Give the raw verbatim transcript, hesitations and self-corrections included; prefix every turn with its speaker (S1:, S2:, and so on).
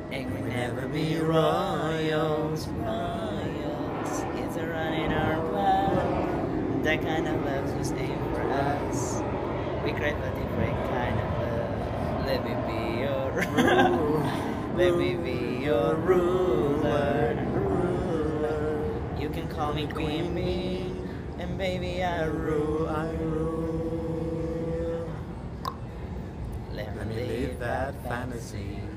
S1: And we never be royals, royals. It's a run in our blood. That kind of love just ain't for us. We crave a different kind of love. Let me be your Let me be your ruler. ruler. You can call me Queen Bee, and baby I rule, I rule. Let me live that fantasy.